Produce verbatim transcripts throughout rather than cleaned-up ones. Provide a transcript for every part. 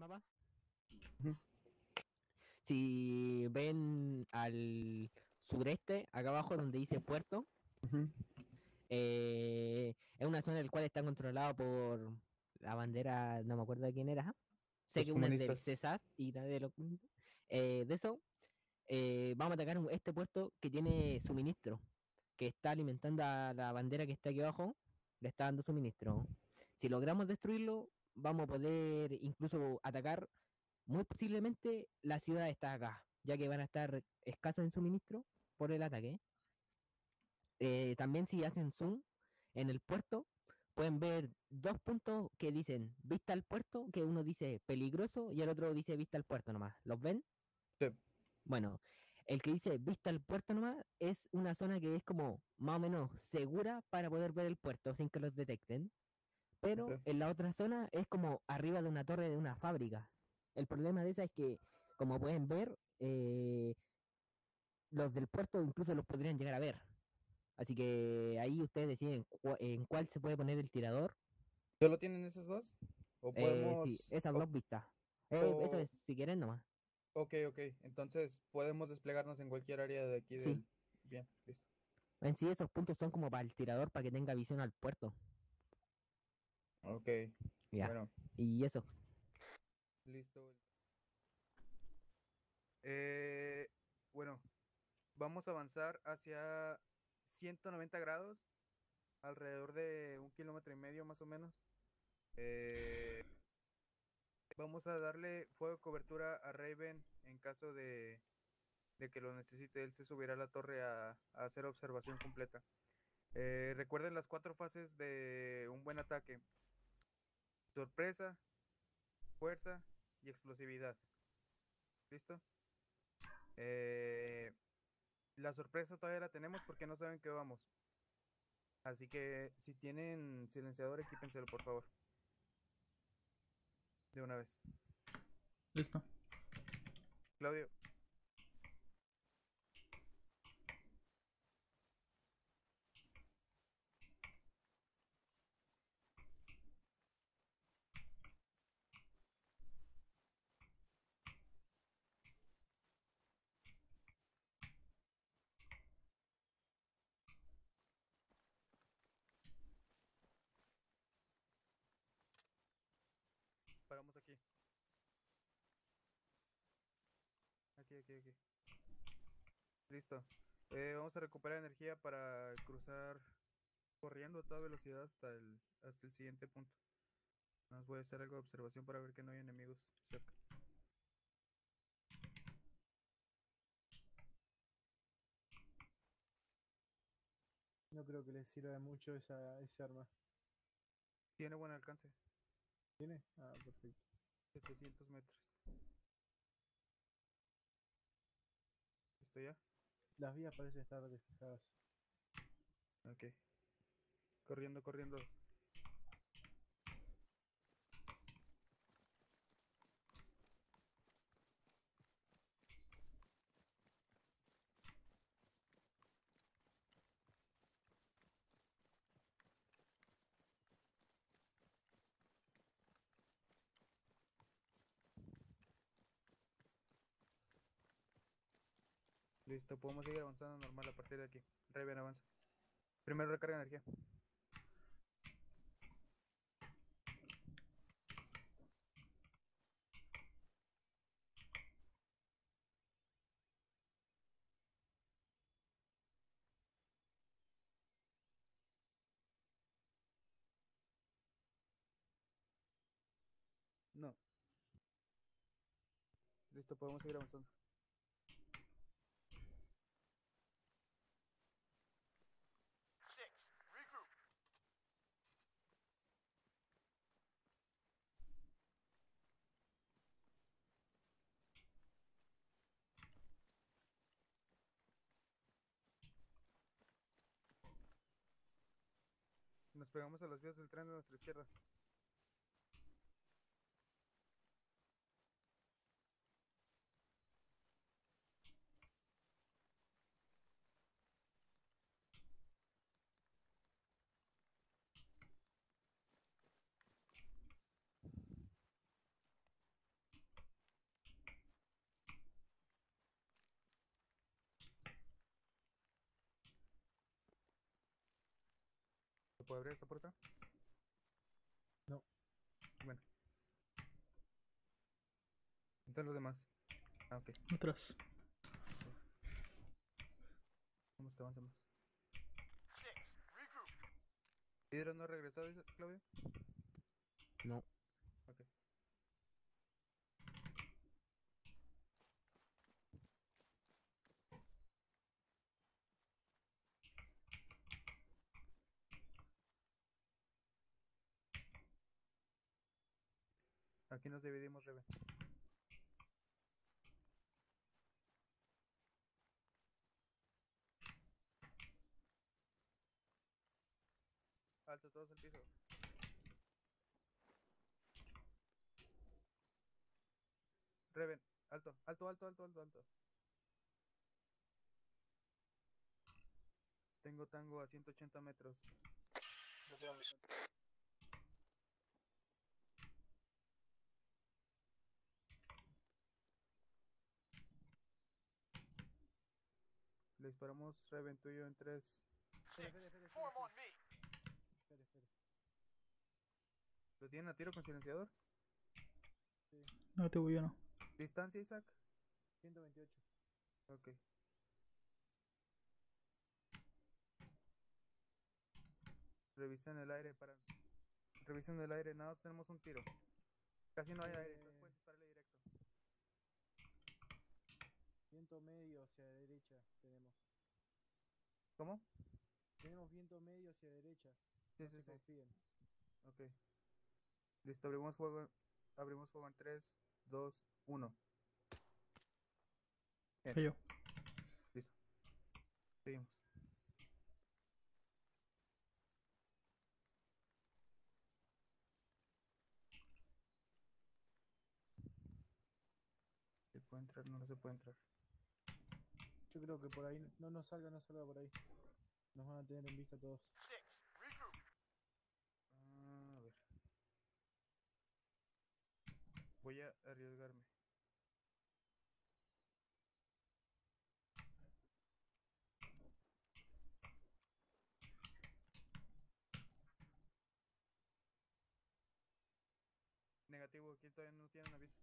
mapa. Ujú. Si ven al sureste, acá abajo donde dice puerto, Ujú. eh, es una zona en la cual está controlado por la bandera, no me acuerdo de quién era. Ajá. Sé Los que una es del comunistas. CESAR y la de los eh, de eso, eh, vamos a atacar un- este puerto que tiene suministro, que está alimentando a la bandera que está aquí abajo, le está dando suministro. Si logramos destruirlo, vamos a poder incluso atacar muy posiblemente la ciudad está acá, ya que van a estar escasas en suministro por el ataque. Eh, también si hacen zoom en el puerto, pueden ver dos puntos que dicen vista al puerto, que uno dice peligroso y el otro dice vista al puerto nomás. ¿Los ven? Sí. Bueno, el que dice vista al puerto nomás es una zona que es como más o menos segura para poder ver el puerto sin que los detecten. Pero Ok. en la otra zona es como arriba de una torre de una fábrica. El problema de esa es que, como pueden ver, eh, los del puerto incluso los podrían llegar a ver. Así que ahí ustedes deciden cu- en cuál se puede poner el tirador. ¿Solo tienen esos dos? ¿O Eh, sí, podemos... esas O, dos vistas. Eh, eso o- es, si quieren nomás. Ok, ok. Entonces podemos desplegarnos en cualquier área de aquí Sí, del... Bien, listo. en sí esos puntos son como para el tirador, para que tenga visión al puerto. Ok. Ya, Bueno, y eso. listo. Eh, bueno, vamos a avanzar hacia ciento noventa grados, alrededor de un kilómetro y medio más o menos. Eh, Vamos a darle fuego de cobertura a Raven en caso de, de que lo necesite. Él se subirá a la torre a, a hacer observación completa. Eh, recuerden las cuatro fases de un buen ataque: sorpresa, fuerza y explosividad. ¿Listo? Eh, la sorpresa todavía la tenemos porque no saben que vamos. Así que si tienen silenciador, equípenselo, por favor. De una vez. Listo. Claudio, paramos aquí. Aquí, aquí, aquí. Listo. Eh, vamos a recuperar energía para cruzar corriendo a toda velocidad hasta el, hasta el siguiente punto. Nos voy a hacer algo de observación para ver que no hay enemigos cerca. No creo que les sirva de mucho esa, ese arma. Tiene buen alcance, ¿Tiene? Ah, perfecto. setecientos metros. ¿Listo ya? Las vías parecen estar despejadas. Ok. Corriendo, corriendo. Listo, podemos seguir avanzando normal a partir de aquí. Raven, avanza. Primero recarga energía. No. Listo, podemos seguir avanzando. Nos pegamos a las vías del tren de nuestra izquierda. puedo abrir esta puerta? No. Bueno. Entonces los demás. Ah, ok. Atrás. Vamos que avancemos. ¿Hidro no ha regresado, dice Claudio? No. Ok. Aquí nos dividimos, Reven. Alto, todos al piso. Reven, alto, alto, alto, alto, alto, alto. Tengo tango a ciento ochenta metros. No tengo mis... Le disparamos Reven tuyo en tres. Espera, espera, espera, espera, espera. Espera, espera. ¿Lo tienen a tiro con silenciador? Negativo, yo no. ¿Distancia, Isaac? ciento veintiocho. Ok. Revisen el aire para... Revisen el aire, nada, tenemos un tiro. Casi no hay aire, entonces pueden dispararle directo. Viento medio hacia la derecha tenemos. ¿Cómo? Tenemos viento medio hacia la derecha. Sí, No sí, se sí. confíen. Ok. Listo, abrimos fuego. Abrimos fuego en tres, dos, uno. Bien. Falló. Listo. Seguimos. ¿Se puede entrar? No, no se puede entrar. Yo creo que por ahí, no nos salga, no salga por ahí. Nos van a tener en vista todos. Ah, a ver. Voy a arriesgarme. Negativo, aquí todavía no tienen aviso.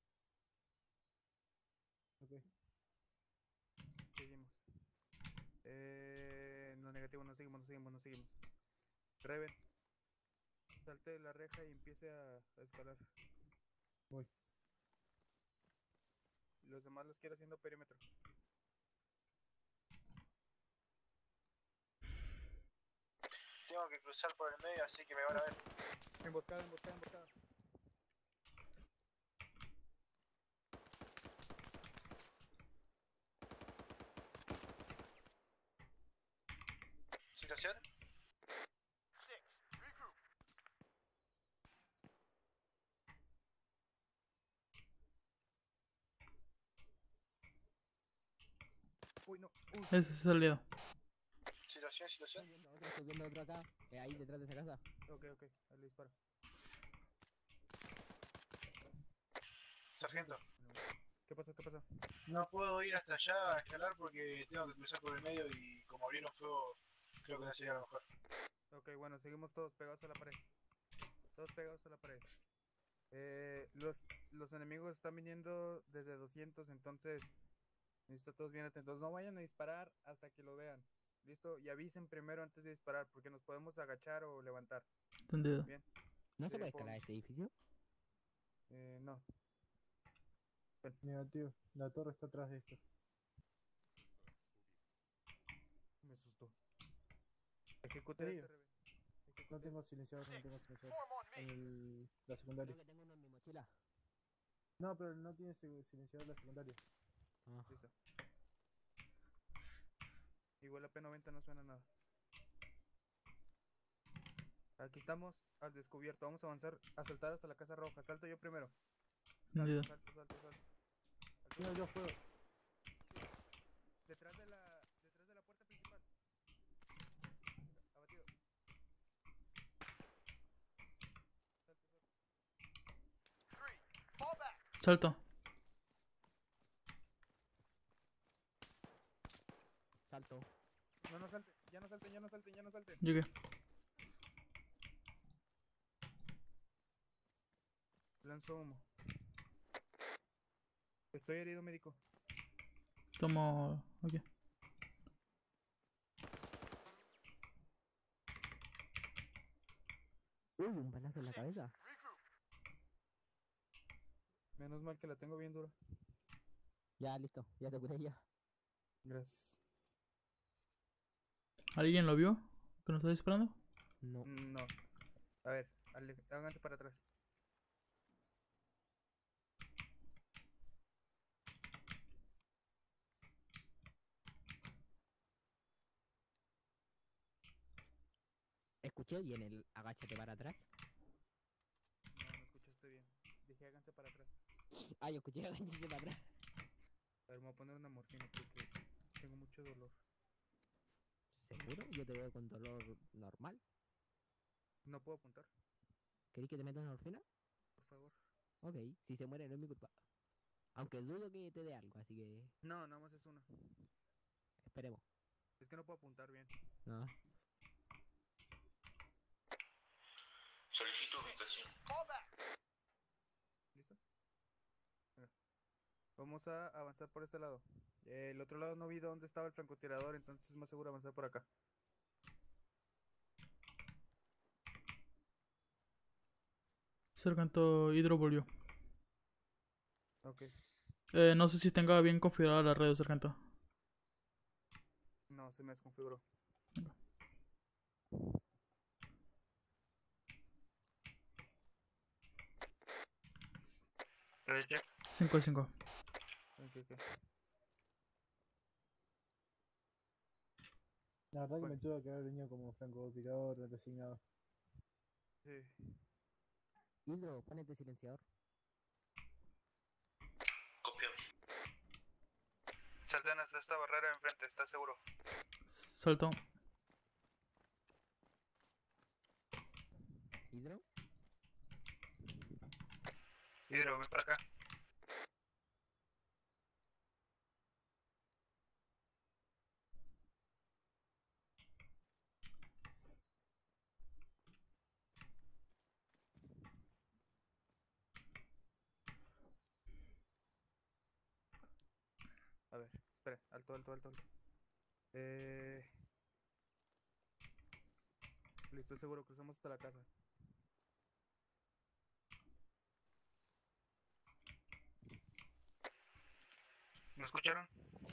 Ok. Seguimos. Eh, no, negativo, no seguimos, no seguimos, no seguimos. Reven. Salte de la reja y empiece a, a escalar. Voy. Los demás los quiero haciendo perímetro. Tengo que cruzar por el medio, así que me van a ver. Emboscada, emboscada, emboscada. ¿Situación? Uy, no. Uy. Ese se salió. ¿Situación, situación? Estoy viendo otro, estoy viendo otro acá, eh, ahí detrás de esa casa. Ok, ok. Ahí le disparo. Sargento. ¿Qué pasó? ¿Qué pasó? No puedo ir hasta allá a escalar porque tengo que cruzar por el medio y como abrieron fuego, creo que no sería lo mejor. Ok, bueno, seguimos todos pegados a la pared. Todos pegados a la pared. Eh, los, los enemigos están viniendo desde doscientos, entonces necesito todos bien atentos. No vayan a disparar hasta que lo vean. ¿Listo? Y avisen primero antes de disparar, porque nos podemos agachar o levantar. Entendido. Bien. ¿No se Sí, puede por- escalar este edificio? Eh, no. Negativo. La torre está atrás de esto. Me asustó. Ejecuta Serio. este, Reven. Ejecuta No tengo este. silenciador, no tengo silenciador. En el, la secundaria. Creo que tengo uno en mi mochila. No, pero no tiene si- silenciador la secundaria. Ah. Listo. Igual la P noventa no suena nada. Aquí estamos al descubierto. Vamos a avanzar, a saltar hasta la casa roja. Salto yo primero. Salto, Entendido. salto, salto, salto. Salto. Mira, yo fuego. Detrás de la, detrás de la puerta principal. Abatido. Salto, salto. Salto. Salto. No, no salten, ya no salten, ya no salten, ya no salten. Llegué. Lanzo humo. Estoy herido, médico. Tomo. Ok. Uy, un balazo en la cabeza. Menos mal que la tengo bien dura. Ya, listo, ya te curé ya. Gracias. ¿Alguien lo vio? ¿Que nos está disparando? No. No. A ver, ale- háganse para atrás. Escuché bien el agáchate para atrás. No, no escuchaste bien. Dije háganse para atrás. Ah, yo escuché agáchate para atrás. A ver, me voy a poner una morfina porque tengo mucho dolor. ¿Seguro? Yo te veo con dolor normal. No puedo apuntar, ¿Querés que te meta una morfina? por favor. Ok, si se muere no es mi culpa. Aunque dudo que te dé algo, así que No, nada más es una. esperemos. Es que no puedo apuntar bien. No. Solicito ubicación. ¿Listo? Venga. Vamos a avanzar por este lado. Eh, el otro lado no vi dónde estaba el francotirador, entonces es más seguro avanzar por acá. Sargento Hidro volvió. Ok. Eh, no sé si tenga bien configurada la red, sargento. No, se me desconfiguró. Ready check. cinco de cinco. Ok, ok. La verdad que Bueno. me tuve que haber venido como francotirador designado. Sí. Hidro, ponete silenciador. Copio. Salten hasta esta barrera de enfrente, ¿estás seguro? Salto. Hidro. Hidro, ven para acá. A ver, espera. Alto, alto, alto, alto. Eh... Listo, seguro. Cruzamos hasta la casa. ¿Me escucharon?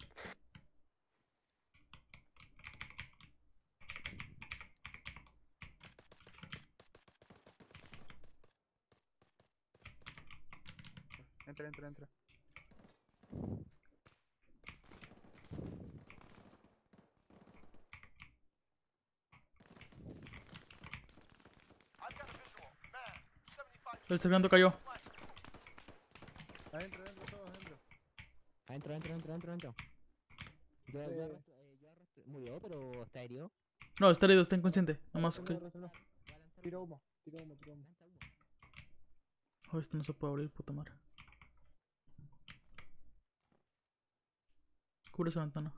Entra, entra, entra. El sargento cayó. Adentro, adentro, todos adentro. Adentro, adentro, adentro, adentro, adentro. Yo, yo Eh. arrastro, eh, yo arrastro. Murió, pero está herido. No, está herido, está inconsciente. Nada más Arrastralo, que. arrastralo. Voy a lanzar Tira humo. humo, tira humo, tira humo. Lanza humo. Oh, esto no se puede abrir, puta madre. Cubre esa ventana.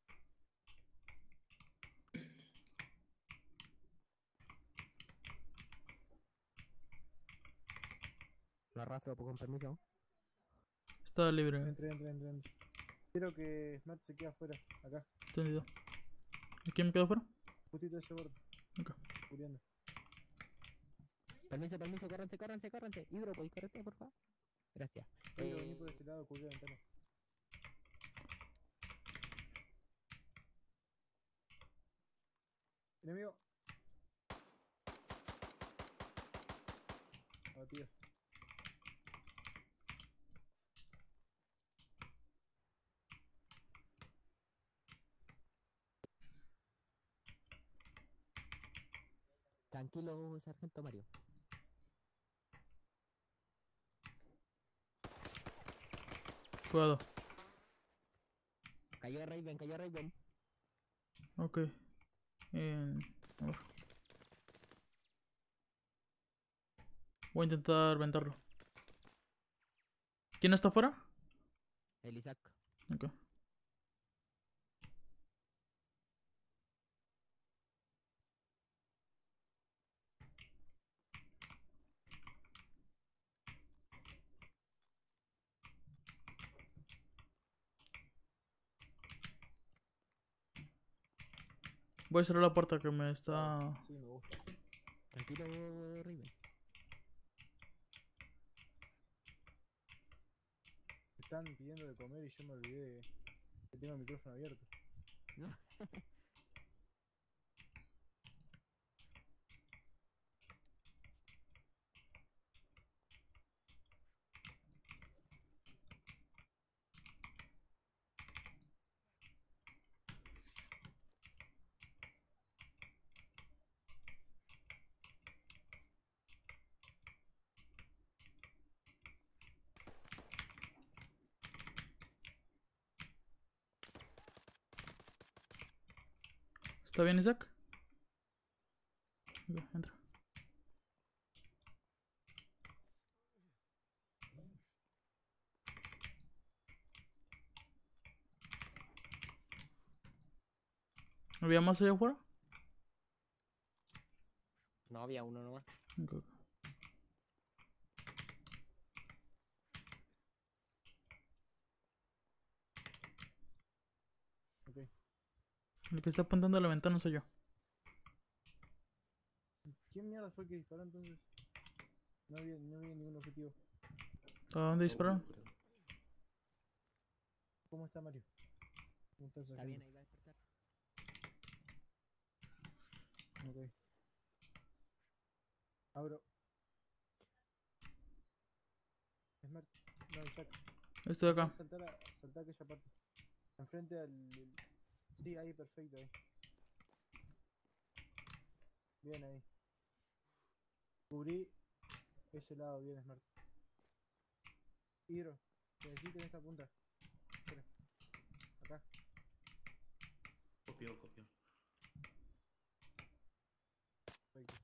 Lo arrastro con permiso. Está libre. Entra, entra, entra, entra. Quiero que Matt se quede afuera, acá, Entendido. ¿Y quién me quedó fuera? justito ese borde, Ok. cubriendo. Permiso, permiso, córranse, córranse, córranse. Hidro, ¿podéis correrte, por favor? Gracias. Pedro, Eh, vení por este lado, cubrir la ventana. Enemigo. Abatido. tranquilo, sargento Mario. Cuidado. Cayó Raven, cayó Raven. Ok. Eh, a ver. Voy a intentar ventarlo. ¿Quién está afuera? El Isaac. Ok. Voy a cerrar la puerta que me está... Sí, me gusta. Tranquilo, Riven. Me están pidiendo de comer y yo me olvidé que tengo el micrófono abierto. ¿No? ¿Está bien, Isaac? Ok, entra. ¿Había más allá afuera? No, había uno nomás. Ok, ok. Ok. El que está apuntando a la ventana soy yo. ¿Quién mierda fue el que disparó entonces? No había, no había ningún objetivo. ¿A dónde dispararon? ¿Cómo está Mario? ¿Cómo está Está bien, ahí va a despertar. Ok. Abro. Smart. No, Isaac. Estoy acá. Saltar, a, saltar a aquella parte. Enfrente al... el- Sí, ahí, perfecto, ahí. Bien ahí. Cubrí ese lado, bien, Smart. Hidro, te necesito en esta punta. Espera. Acá. Copió, copió. Perfecto.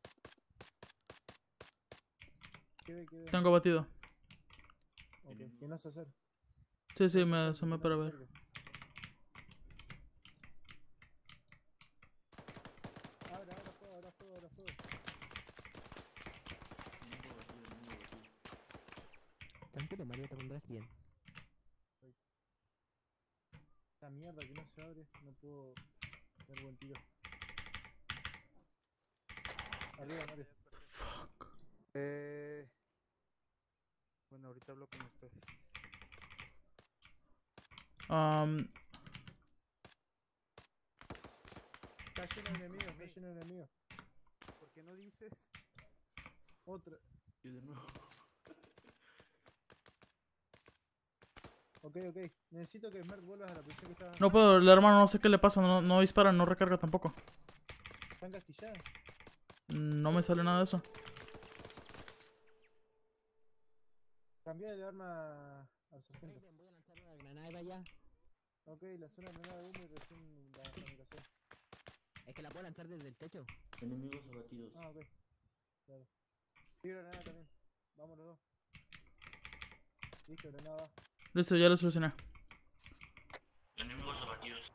¿Qué ve, qué ve? Tengo batido. Ok, que no se acerque. Sí, sí, No se me acerque, asomé que no para se ver. acerque. Abra, abra fuego, abra fuego, abra fuego. Mundo vacío, mundo vacío. Tranquilo, Mario, te pondrás bien. Esta mierda que no se abre, no puedo dar buen tiro. Arriba, Mario. Fuck. Eh... Bueno, ahorita hablo con ustedes. Um, Está lleno de enemigos, está lleno de enemigos. ¿Por qué no dices? Otra. Yo de nuevo. Ok, ok. Necesito que Smart vuelvas a la posición que estaba. no puedo, el hermano no sé qué le pasa, no, no dispara, no recarga tampoco. ¿Está encastillada? No me sale nada de eso. Cambiar el arma al sargento. Riven, voy a lanzar una granada para allá. Ok, la zona granada de humo y recién la comunicación. Es que la puedo lanzar desde el techo. Enemigos abatidos. Ah, ok. Claro. Tiro granada también. Vamos los dos. Listo, granada. Listo, ya lo solucioné. Enemigos abatidos.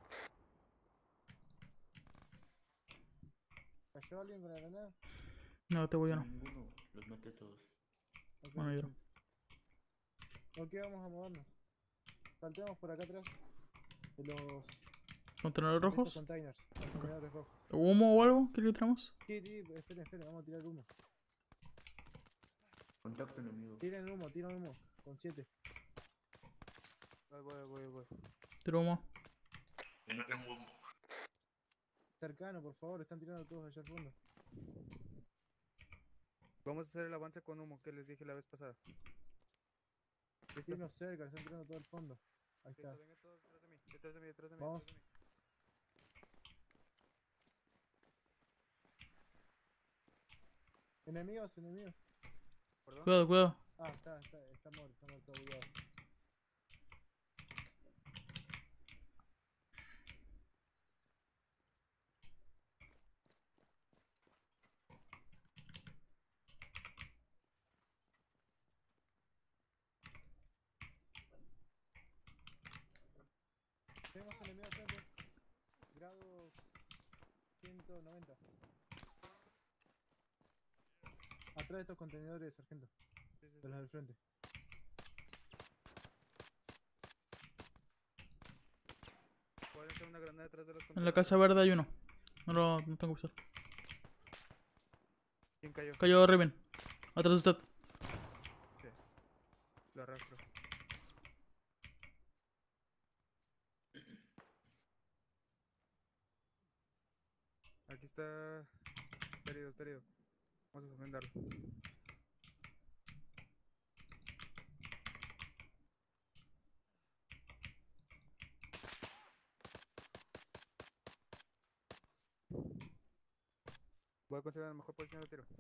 ¿Cayó alguien con la granada? No, te voy a no. Ninguno. Los maté a todos. Ok, Bueno, yo. perfecto. Ok, vamos a movernos. Saltemos por acá atrás. De los... ¿Contenedores de estos rojos? containers. Contenedores rojos. ¿Humo o algo que le tiramos? Sí, sí, esperen, esperen, vamos a tirar humo. Contacto enemigo. Tiren humo, tiren humo. Con siete. Voy, voy, voy, voy. Tiro humo. Yo no tengo humo. Cercano, por favor, están tirando todos allá al fondo. Vamos a hacer el avance con humo que les dije la vez pasada. ¿Listo? Tírenos cerca, están tirando todo al fondo. Ahí Listo, está. vengan todos detrás de mí, detrás de mí, detrás de mí, Vamos. detrás de mí. Enemigos, enemigos. ¿Perdón? Cuidado, cuidado. Ah, está, está, está muerto, está muerto, cuidado. Tenemos enemigos frente. Grado ciento noventa. Atrás de estos contenedores, sargento. Sí, sí, De sí. los del frente. Pueden hacer una granada detrás de los En la contenedores. casa verde hay uno. No, lo- no tengo visor. ¿Quién cayó? Cayó Raven. Atrás de usted. Lo arrastro. Aquí está. Está herido, está herido. Vamos a suspenderlo. Voy a conseguir la mejor posición de tiro.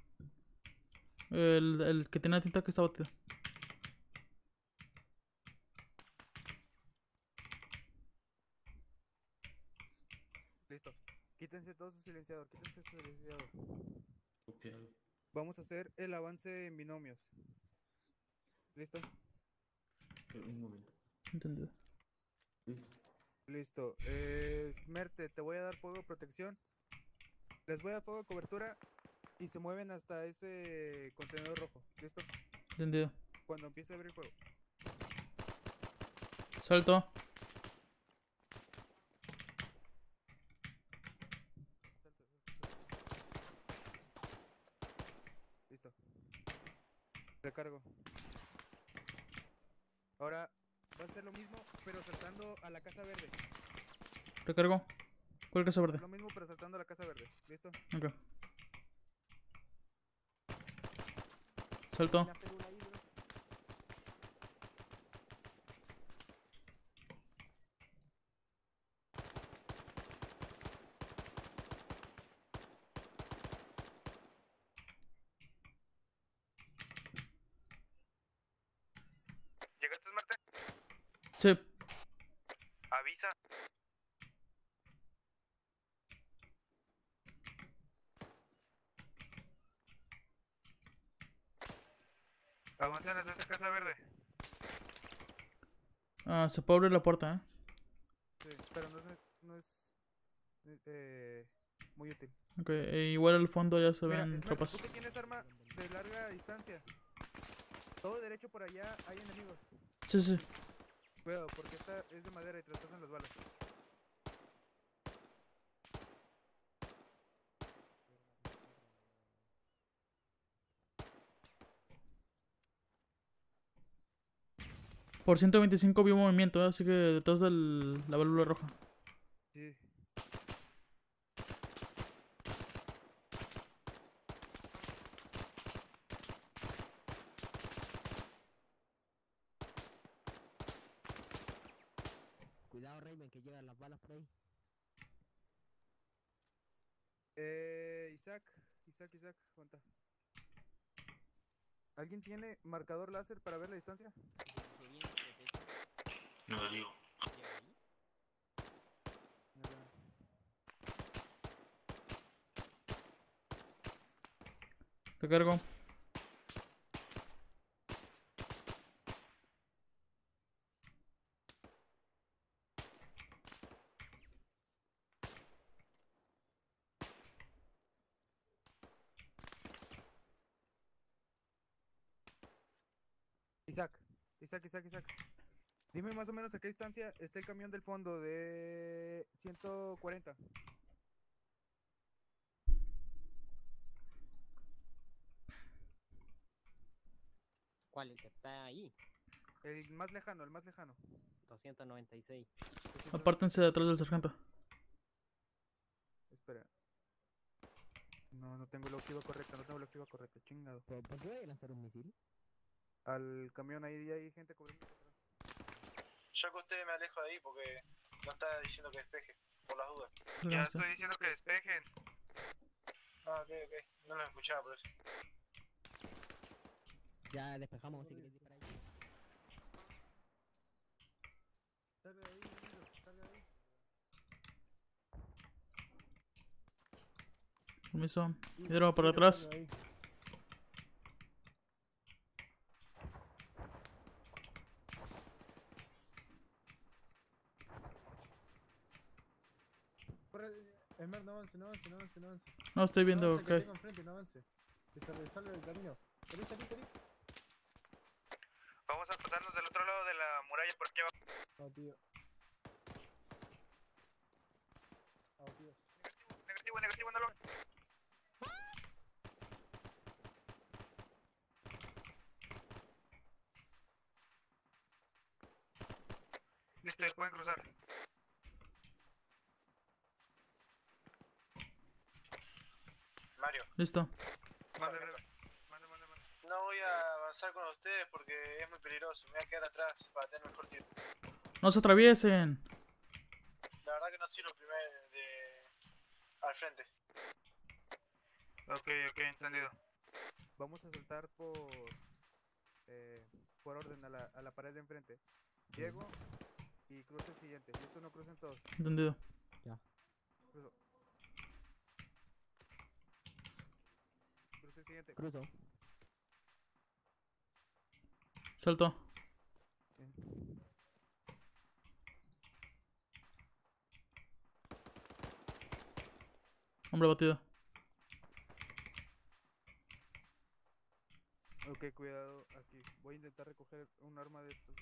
El, el que tiene la tinta que está batido. Listo. Quítense todo su silenciador, quítense su silenciador. Copiado. Vamos a hacer el avance en binomios. ¿Listo? Eh, Un momento. Entendido. Listo. Listo. Eh, Smerte, te voy a dar fuego de protección. Les voy a dar fuego de cobertura y se mueven hasta ese contenedor rojo. ¿Listo? Entendido. Cuando empiece a abrir fuego. Salto. Listo. Recargo. Ahora va a ser lo mismo, pero saltando a la casa verde. Recargo. ¿Cuál casa verde? Lo mismo, pero saltando a la casa verde. ¿Listo? Ok. Salto. La férula ahí, bro. ¿Llegaste, Smerte? Sí. Avisa. Avancen hacia esa casa verde. Ah, se puede abrir la puerta, eh. Sí, pero no es, no es eh, muy útil. Ok, e igual al fondo ya se Mira, ven Smerte, tropas. tú que tienes arma de larga distancia. Todo derecho por allá hay enemigos. Sí, sí. Cuidado, porque esta es de madera y traspasan las balas. Por ciento veinticinco vi movimiento, ¿eh? Así que detrás de la válvula roja. Sí. Cuidado, Raven, que llegan las balas por ahí. Eh, Isaac, Isaac, Isaac, aguanta. ¿Alguien tiene marcador láser para ver la distancia? No lo digo. Recargo. Isaac, Isaac, Isaac, Isaac. Dime más o menos a qué distancia está el camión del fondo de ciento cuarenta. ¿Cuál? El que está ahí. El más lejano, el más lejano. doscientos noventa y seis. Apártense de atrás del sargento. Espera. No, no tengo la ojiva correcta, no tengo la ojiva correcta, chingado. ¿Por, por qué voy a lanzar un misil? Al camión ahí hay gente cubriendo atrás. Yo que usted me alejo de ahí porque no está diciendo que despeje, por las dudas. Ya Avance. estoy diciendo que despejen. Ah, ok, ok. No lo escuchaba por eso. Ya despejamos, si quieres disparar ahí. Salga de ahí, amigo, salga de ahí. Permiso. Y- Hidro para Mira, atrás. salga ahí. Corre, Esmer, no avance, no avance, no avance, no avance. No, estoy No viendo, avance, que ok. tengo enfrente, no avance. Que se resalve el camino. Salí, salí, salí. Vamos a pasarnos del otro lado de la muralla por aquí abajo. Oh, tío. Oh, Dios. negativo, negativo, no lo... Listo, pueden cruzar. Mario, Listo. mande, mande, mande, mande. No voy a avanzar con ustedes porque es muy peligroso. Me voy a quedar atrás para tener mejor tiro. No se atraviesen. La verdad que no sirvo primer de... al frente. Ok, ok, entendido. Vamos a saltar por eh, por orden a la, a la pared de enfrente. Llego y cruzo el siguiente. Y esto no crucen todos. Entendido. Cruzo. Cruzo el siguiente. Cruzo. Salto. Bien. Hombre batido. Ok, cuidado aquí. Voy a intentar recoger un arma de estos.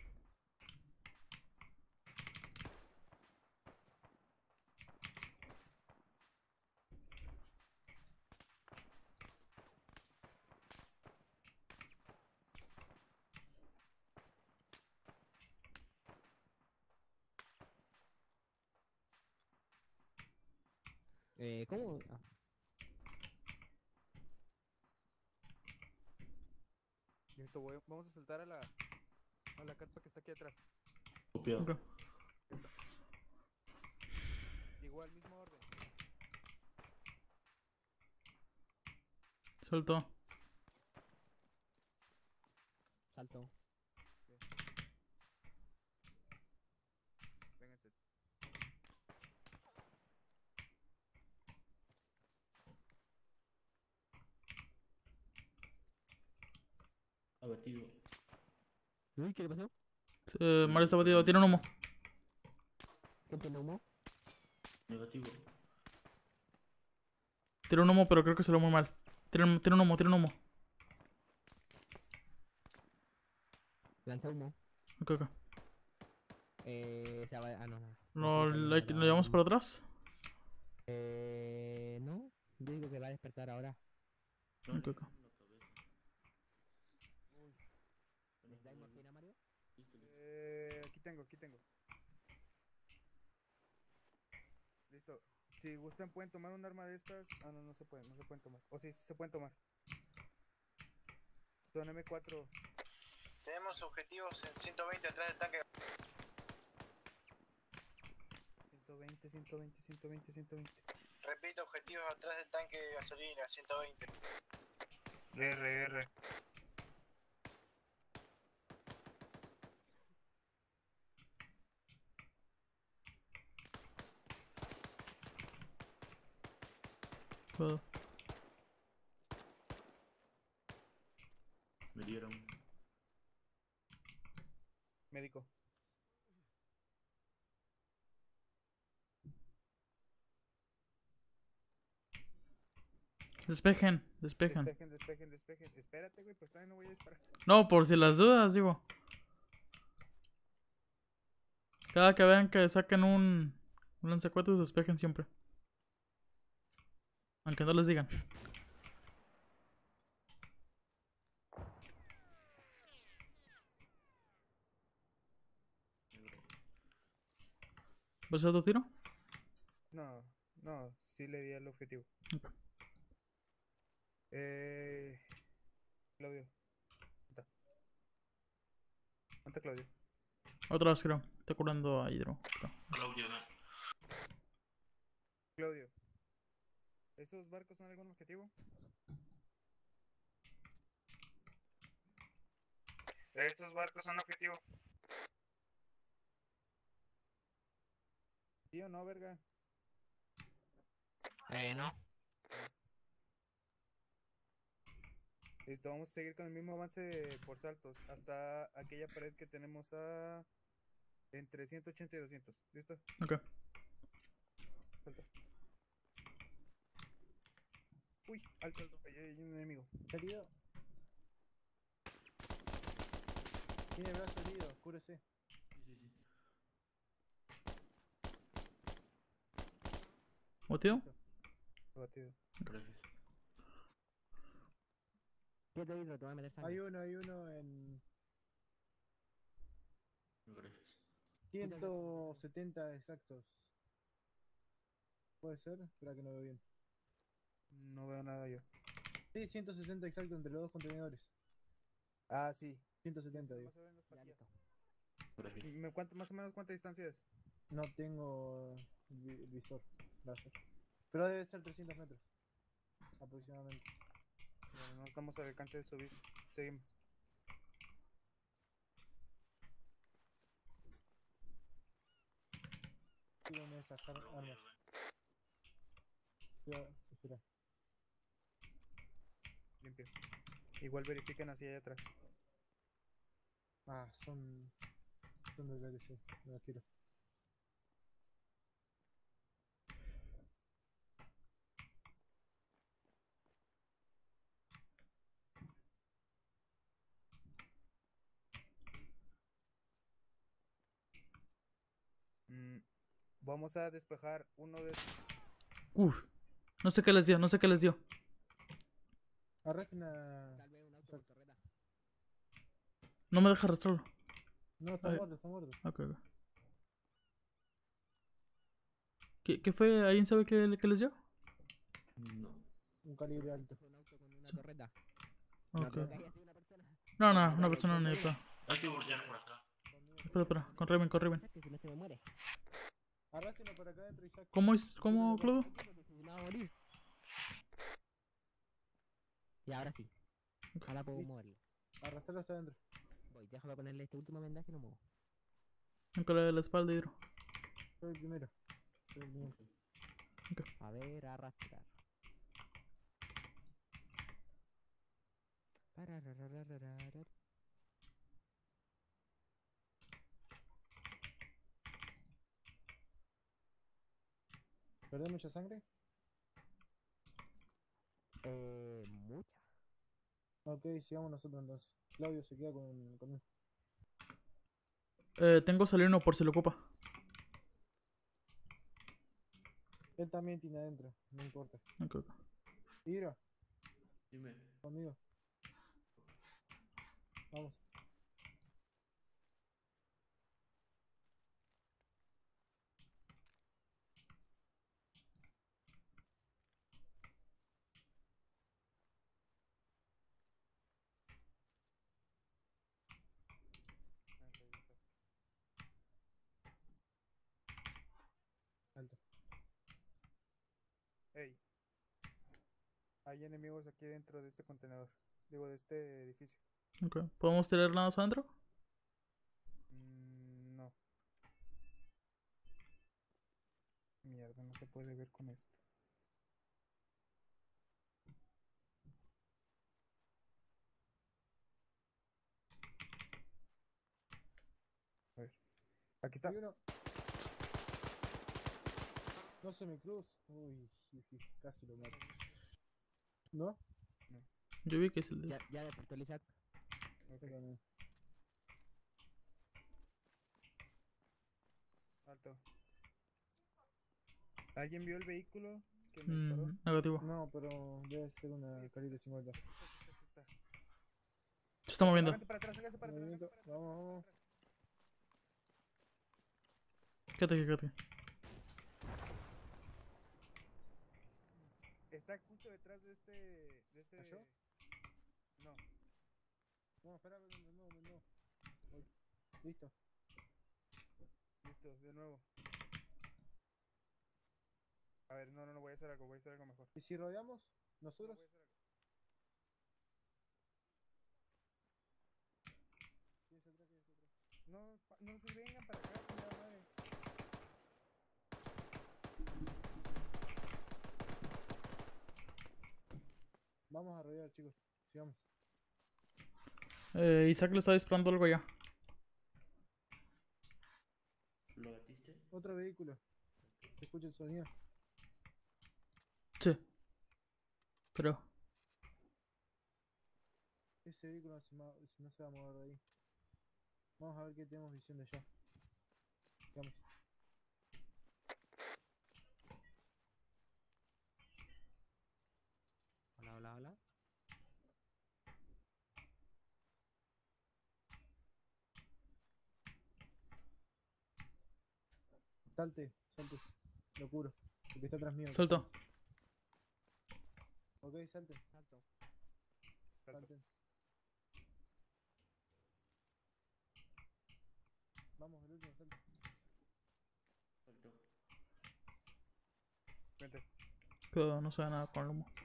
Eh, ¿cómo? Ah, Listo, voy- vamos a saltar a la a la carpa que está aquí atrás. Copiado. Ok. Igual, mismo orden. Salto. salto. Vénganse. Abatido. Uy, ¿qué le pasó? Eh, Mario está batido. Tiene un humo. ¿Quién tiene humo? Negativo. Tiene un humo, pero creo que se lo muy mal. Tiene, un- tiene un humo, tiene un humo. Lanza humo. Ok, ok. Eh, se va... Ah, no, no. ¿Lo, Sí, la- está ¿lo llevamos bien, para atrás? Eh, no. Yo digo que va a despertar ahora. No, Ok, ok. no, la cabeza. ¿Necesitáis morfina, Mario? Listo, listo. Eh, aquí tengo, aquí tengo. Listo. Si gustan pueden tomar un arma de estas. Ah, no, no se pueden, no se pueden tomar. O sí, sí se pueden tomar. Son eme cuatro. Tenemos objetivos en ciento veinte atrás del tanque. ciento veinte, ciento veinte, ciento veinte, ciento veinte. Repito, objetivos atrás del tanque de gasolina, ciento veinte. R, R. Puedo. Me dieron. Médico. Despejen, despejen. Despejen, despejen, despejen. Espérate, güey, pues todavía no voy a disparar. No, por si las dudas, digo. Cada que vean que saquen un, un lanzacuetes, despejen siempre. Aunque no les digan. ¿Vas a tu tiro? No, no, sí le di al objetivo. Ok. Eh. Claudio. ¿Dónde está Claudio? Otra vez creo. Está curando a Hidro. creo. Claudio, no. Claudio. ¿Esos barcos son algún objetivo? Esos barcos son objetivo. ¿Sí o no, verga? Eh, no. Listo, vamos a seguir con el mismo avance de- por saltos hasta aquella pared que tenemos a entre ciento ochenta y doscientos. ¿Listo? Ok. Salta. Uy, alto, alto. Ahí hay un enemigo. Herido. Tiene brazo herido, cúrese. Sí, sí, sí. ¿Motivo? Batido. Gracias. ¿Qué te digo? Te voy a meter sangre. Hay uno, hay uno en Gracias. ciento setenta exactos. ¿Puede ser? Espera que no veo bien. No veo nada yo. Sí, ciento sesenta exactos entre los dos contenedores. Ah, sí. ciento Sí, setenta, sí, digo. nomás se ven las Ya, patillas. listo. Gracias. ¿Me cuánto, más o menos cuánta distancia es? No tengo el vi- el visor. Gracias. Pero debe ser trescientos metros. Aproximadamente. Bueno, no estamos al alcance de subir. Seguimos. Tírenme esas car- armas. Ya, espera. Limpio. Igual verifiquen hacia allá atrás. Ah, son. Son de D L C. No las quiero. Mm, vamos a despejar uno de estos. Uf. No sé qué les dio, no sé qué les dio. Arrastra una. Tal vez un auto con torreta. No me deja arrastrarlo. No, están Ay. muertos, están muertos. Ok, ok. ¿Qué, qué fue? ¿Alguien sabe qué, qué les dio? No. Un calibre alto. Fue un auto con una Sí. torreta. No Ok. creo que haya sido una persona. No, no, Dale, una dale, persona ¿quién ni de viene? pedo. Hay que voltear por acá. Conmigo, Espera, espera. Con Raven, con Raven. Que si no se me muere. Arrastrenlo para acá adentro, Isaac. ¿Cómo es? ¿Cómo, Tírenlo Clodo? Ay, que porque si no va a morir. Y ahora sí. Ahora puedo Listo. moverlo. Arrastrarlo hasta adentro. Voy, déjame ponerle este último vendaje y lo muevo. Nunca le de la espalda, Hidro. Soy el primero. Soy el primero. A ver, arrastrar. Pararararararar. ¿Perdés mucha sangre? Eh, mucha. Ok, sigamos nosotros entonces. Claudio se queda con, conmigo. Eh, tengo salino por si lo ocupa. Él también tiene adentro, no importa. Ok, ok. Hidro, Dime. conmigo. Vamos. Alto. Hey, hay enemigos aquí dentro de este contenedor. Digo, de este edificio. Ok. ¿Podemos tirar nada más adentro? Mm, no. Mierda, no se puede ver con esto. A ver. Aquí está. Hay uno. No se me cruz. Uy, jiji, casi lo mato. ¿No? Yo vi que es el de... Ya, ya despertó el Isaac. Ok, Yo también. alto. ¿Alguien vio el vehículo que me disparó? Mm, negativo. No, pero debe ser una calibre cincuenta. Aquí está, aquí está, aquí está. Se está moviendo. Háganse para atrás, háganse para atrás. Movimiento. háganse para atrás, Vamos, háganse vamos. para atrás. Quédate aquí, quédate aquí. Está justo detrás de este. De este... ¿Cayó? No. No, espera, de nuevo, de nuevo. Voy. Listo. Listo, de nuevo. A ver, no, no, no, voy a hacer algo, voy a hacer algo mejor. ¿Y si rodeamos? No, ¿Nosotros? voy a hacer algo. ¿Quién se atrás? ¿Quién se atrás? No, pa- no se vengan para acá, chingada madre. Vamos a rodear, chicos. Sigamos. Eh, Isaac le está disparando algo allá. ¿Lo batiste? Otro vehículo. Se escucha el sonido. Sí. Pero... Ese vehículo no se, ma- no se va a mover de ahí. Vamos a ver qué tenemos visión de allá. Vamos. Salte, salte. Lo curo. El que está atrás mío. Suelto. Ok, salte. Salto. Salten. Vamos, el último, salte. Salto. Vente. Cuidado, no se ve nada con el humo.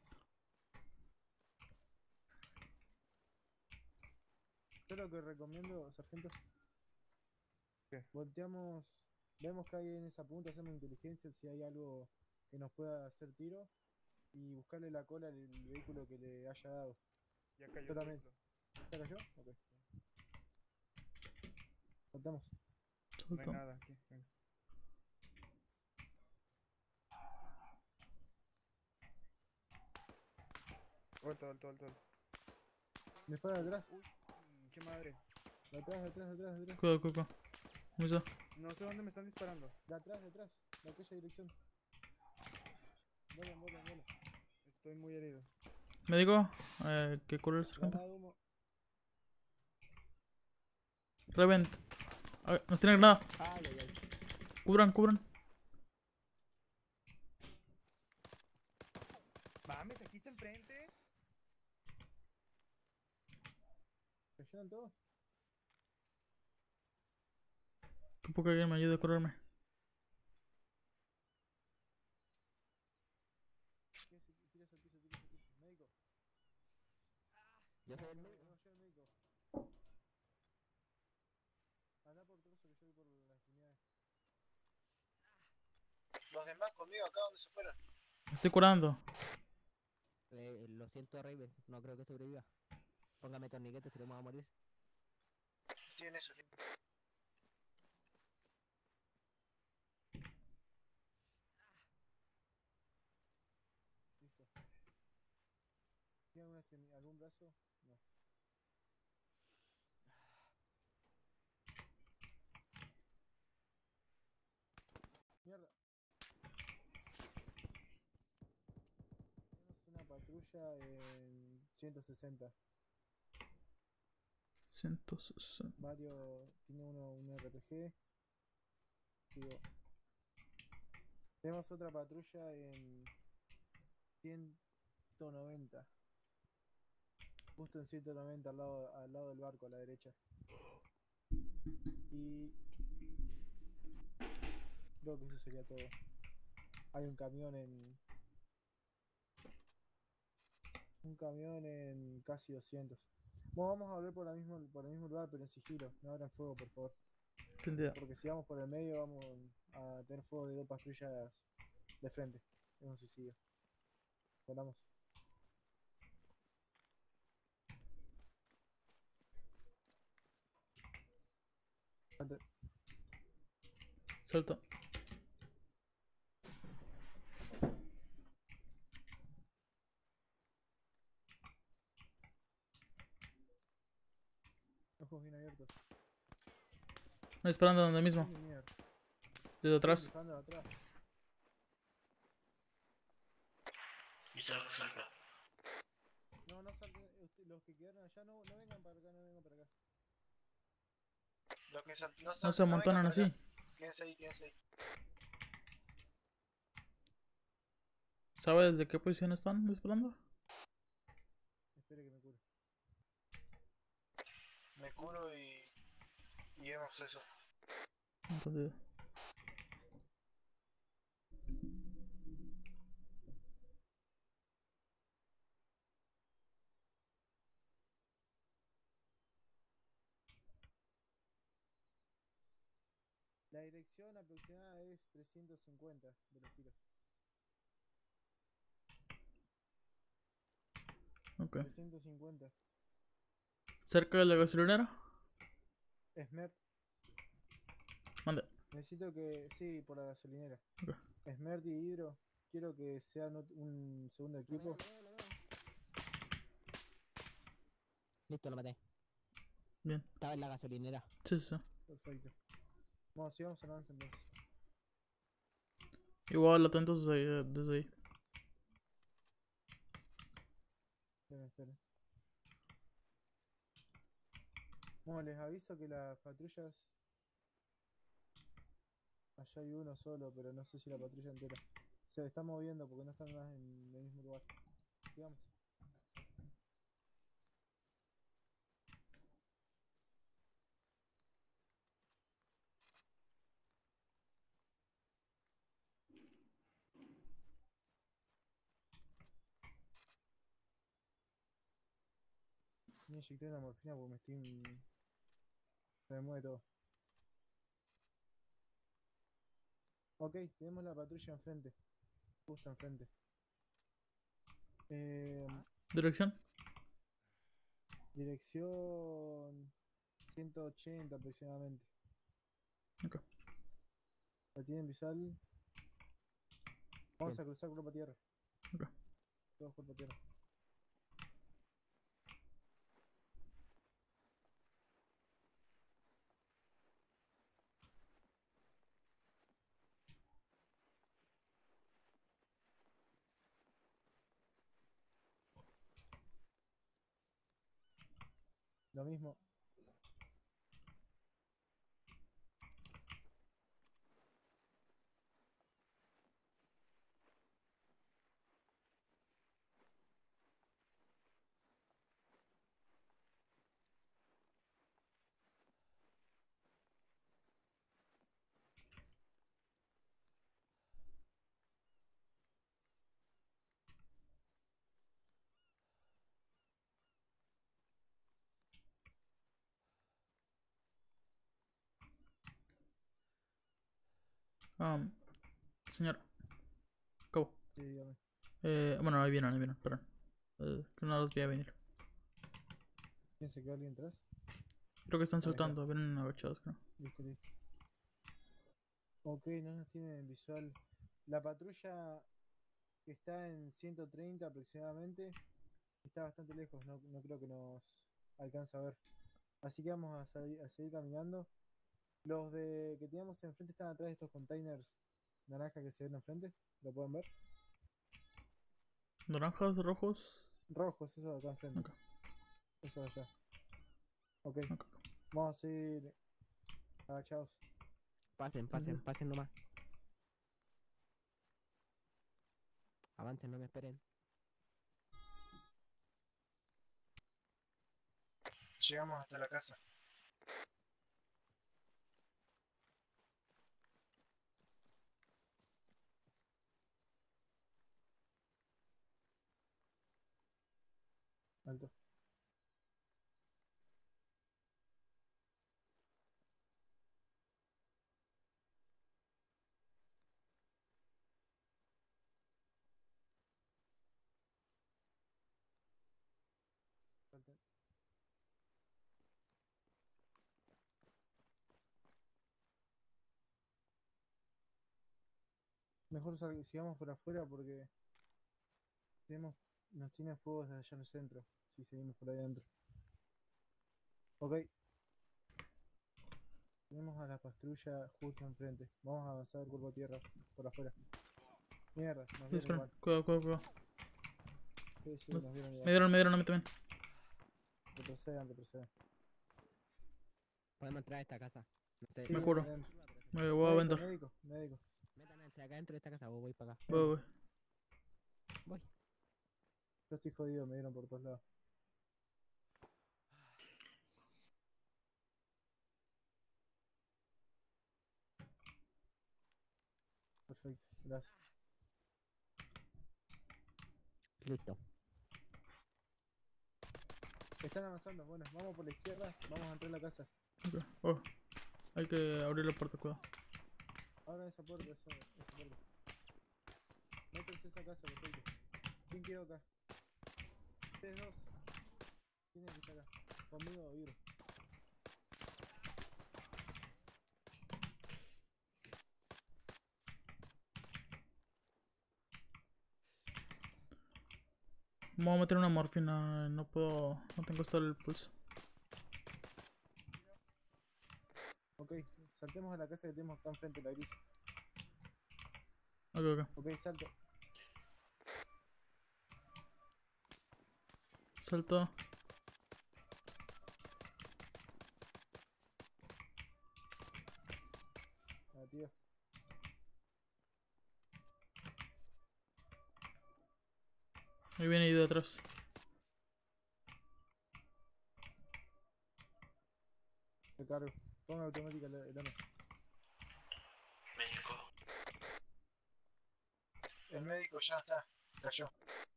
Yo lo que recomiendo, sargento. ¿Qué? Volteamos. Vemos que hay en esa punta, hacemos inteligencia si hay algo que nos pueda hacer tiro. Y buscarle la cola al vehículo que le haya dado. Ya cayó el Solamente. vehículo. ¿Ya cayó? Ok. Saltamos. No hay Suelto. nada aquí. Venga. Alto, alto, alto, alto. Me dispara de atrás. Uy, qué madre. De atrás, de atrás, de atrás, de atrás. Cuidado, cuidado. Misa. No sé dónde me están disparando. De atrás, de atrás. De aquella dirección. Vuelan, vuelan, vuelan. Estoy muy herido. Médico, eh, que cura el sargento. Granada de humo. Revent. A ver, nos tiene nada. Ay, ay, ay. Cubran, cubran. Mames, aquí está enfrente. ¿Cayeron todos? Ocupo que alguien me ayude a curarme. Tírese, tírese al piso, tírese al piso. Médico. Yo soy el No, médico. no, yo el médico. Anda por trozo que yo voy por las unidades. Los demás conmigo acá, ¿dónde se fueron? Me estoy curando. Eh, lo siento, Raven. No creo que sobreviva. Póngame torniquete si le vamos a morir. Estoy en eso. Listo. ¿Tiene alguna extremi- algún brazo? No. Mierda. Tenemos una patrulla en ciento sesenta. ciento sesenta. Varios. Tiene uno un R P G. Digo. Tenemos otra patrulla en ciento noventa. Justo en ciento noventa al lado, al lado del barco, a la derecha. Y creo que eso sería todo. Hay un camión en. Un camión en casi doscientos. Bueno, vamos a volver por, la misma, por el mismo lugar, pero en sigilo. No abran fuego, por favor. Entendido. Porque si vamos por el medio, vamos a tener fuego de dos patrullas de frente. Es un suicidio. Volamos. Salte. Suelto. Ojos bien abiertos. Me disparando donde mismo. Ay, mierda. Desde atrás. Disparando de atrás. Isaac, salta. No, no salten. usted- Los que quedaron allá no, no vengan para acá, no vengan para acá. Los que sal- no, No sal- se no vengan amontonan para así. acá. Quédense ahí, quédense ahí. ¿Sabe desde qué posición están disparando? Espere que me cure. Me curo y. Y vemos eso. Entendido. La dirección aproximada es trescientos cincuenta de los tiros. Ok. trescientos cincuenta. ¿Cerca de la gasolinera? Esmer. Mande. Necesito que. Sí, por la gasolinera. Ok. Esmer y Hidro. Quiero que sean ot- un segundo Lo equipo. veo, lo veo, lo veo. Listo, lo maté. Bien. Estaba en la gasolinera. Sí, sí. Perfecto. Vamos, sigamos al avance entonces. Igual atentos desde ahí. Desde ahí. Esperen, esperen. Bueno, les aviso que las patrullas. Allá hay uno solo, pero no sé si la patrulla entera. Se está moviendo porque no están más en el mismo lugar. Sigamos. Me inyecté una morfina porque me estoy... Se me mueve todo. Ok, tenemos la patrulla enfrente. Justo enfrente. Eh, Dirección. dirección ciento ochenta aproximadamente. Ok. ¿La tienen visual? Vamos Bien. a cruzar cuerpo a tierra. Ok. Todos cuerpo a tierra. Lo mismo. Um, señor. Cabo. Sí, dígame. Eh, bueno, ahí vienen, ahí vienen, perdón. Eh, que no los voy a venir. ¿Piensa que alguien atrás? Creo que están Ahí está. saltando, vienen agachados, creo. Listo, listo. Ok, no nos tienen visual. La patrulla que está en ciento treinta aproximadamente está bastante lejos, no, no creo que nos alcance a ver. Así que vamos a, salir- a seguir caminando. Los de que teníamos enfrente están atrás de estos containers naranja que se ven enfrente. ¿Lo pueden ver? Naranjas, rojos. Rojos, eso de acá enfrente. Ok, Eso de allá. Ok, ok. vamos a seguir agachados. Pasen, pasen, pasen nomás. Avancen, no me esperen. Llegamos hasta la casa. Alto. Salten. Mejor sal- sigamos por afuera porque tenemos, nos tienen fuego desde allá en el centro. Si seguimos por ahí adentro. Ok, tenemos a la patrulla justo enfrente. Vamos a avanzar cuerpo a tierra por afuera. Mierda, nos Sí, vieron espera. igual. Cuidado, cuidado, cuidado. Sí, sí, No. nos vieron Me igual. dieron, me dieron a mí también. Retrocedan, retrocedan. Podemos entrar a esta casa. No sé. Sí, Me sí, curo. adentro. Me voy a Médico, vender. médico, médico. Métanse acá dentro de esta casa o voy para acá. Voy, voy. Voy. Yo estoy jodido, me dieron por todos lados. Perfecto, gracias. Listo. Están avanzando, bueno, vamos por la izquierda, vamos a entrar a la casa. Ok. Oh, hay que abrir la puerta, cuidado. Ahora esa puerta, esa, esa puerta. Métanse a esa casa, perfecto. ¿Quién quedó acá? Ustedes dos. ¿Quién es el que está acá? Conmigo o Ibro. Vamos a meter una morfina. No puedo. No tengo estar el pulso. Ok, saltemos a la casa que tenemos acá enfrente, la gris. Ok, ok. Ok, salto. Salto. Ah, tío. Ahí viene ahí de atrás. Te cargo. Ponga automática el, el arma. México. El médico ya está. Cayó.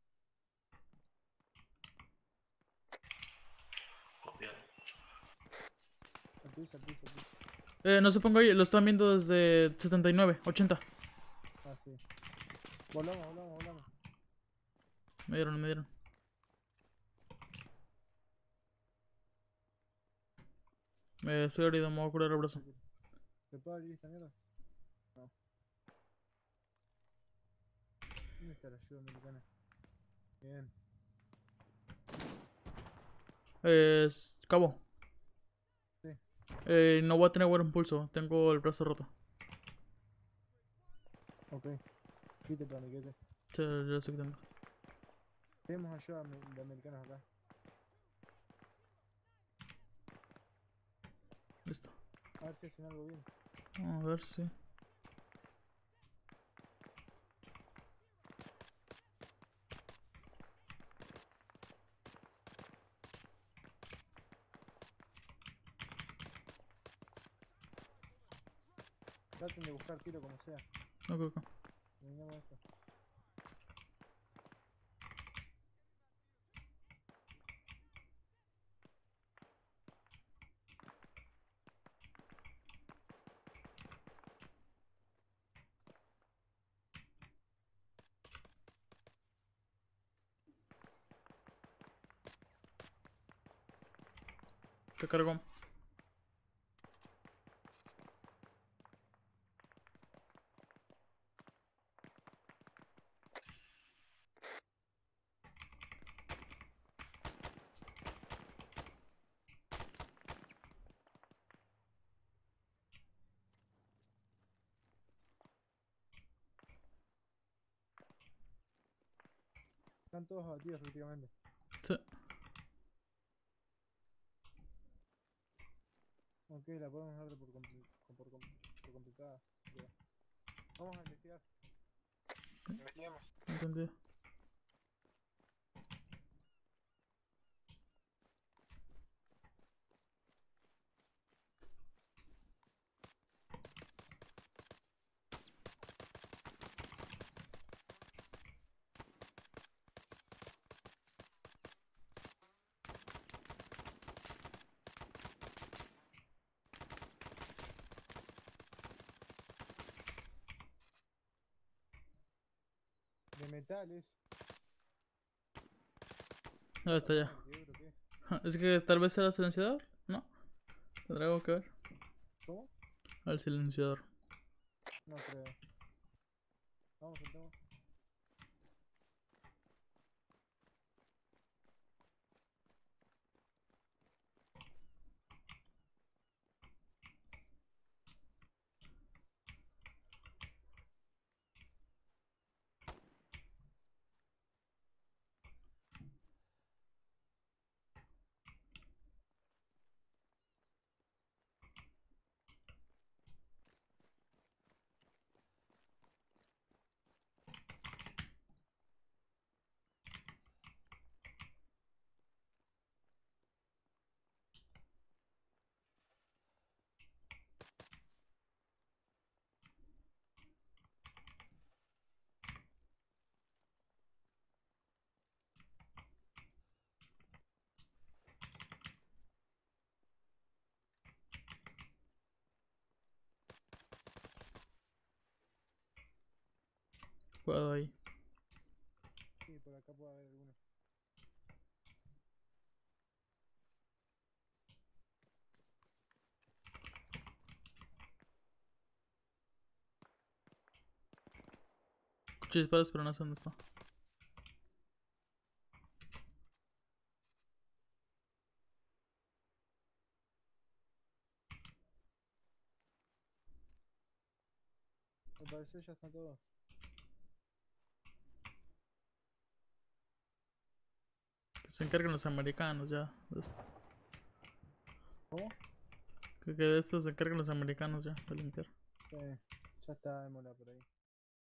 Copiado. Al piso, al piso, al piso. Eh, no se ponga ahí, lo están viendo desde setenta y nueve, ochenta. Ah, sí. Volamos, volamos, volamos. Me dieron, me dieron. Me estoy herido, me voy a curar el brazo. ¿Se puede abrir esta mierda? No. ¿Dónde está la ayuda americana? Bien. Eh, s- cabo. Sí. Eh, no voy a tener buen impulso, tengo el brazo roto. Ok. Quite planiquete. Se lo estoy quitando. Tenemos ayuda ame- de americanos acá. Listo. A ver si hacen algo bien. Vamos a ver si. Traten de buscar tiro como sea. Ok, ok. Vengamos a esto. Te cargo. Están todos abatidos prácticamente. Sí. Ok, la podemos dar por, comple- por, com- por completada. Ya. Vamos a investigar. Investiguemos. Entendido. De metales. Ah, está ya. ¿Qué euro qué? Es que tal vez era silenciador, ¿no? Tendrá algo que ver. ¿Cómo? Al silenciador. No creo. Vamos, saltamos. Puedo ahí. Sí, por acá puede haber alguno. Escuché disparos, pero no sé dónde está. Al parecer ya está todo. Que se encarguen los americanos ya de esto. ¿Cómo? Que, que de esto se encarguen los americanos ya de limpiar. Sí, ya está demola por ahí.